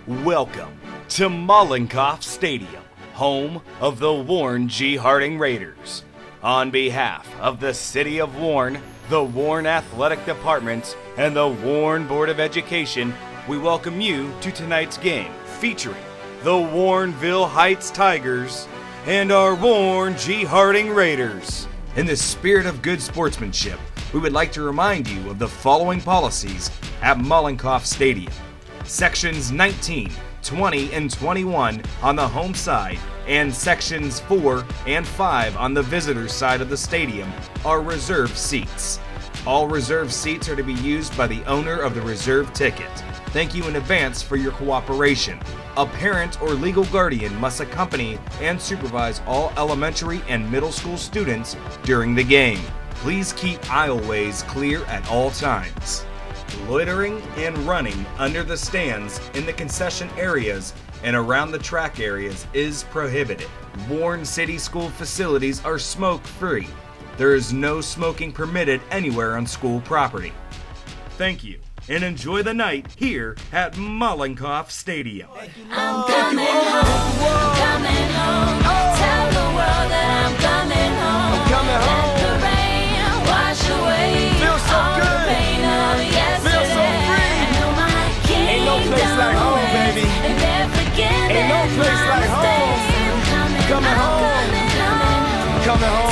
Welcome to Mollenkopf Stadium, home of the Warren G. Harding Raiders. On behalf of the City of Warren, the Warren Athletic Department, and the Warren Board of Education, we welcome you to tonight's game featuring the Warrenville Heights Tigers and our Warren G. Harding Raiders. In the spirit of good sportsmanship, we would like to remind you of the following policies at Mollenkopf Stadium. Sections 19, 20, and 21 on the home side and Sections 4 and 5 on the visitor side of the stadium are reserved seats. All reserved seats are to be used by the owner of the reserved ticket. Thank you in advance for your cooperation. A parent or legal guardian must accompany and supervise all elementary and middle school students during the game. Please keep aisleways clear at all times. Loitering and running under the stands in the concession areas and around the track areas is prohibited. Warren City School facilities are smoke-free. There is no smoking permitted anywhere on school property. Thank you, and enjoy the night here at Mollenkopf Stadium. I'm coming home, coming home. Tell the world that I'm coming home. Let the rain wash away all the pain of yesterday. I know my kingdom ain't no place like home, baby. And they're forgetting Ain't no place like home. my mistakes. I'm coming home. Coming home.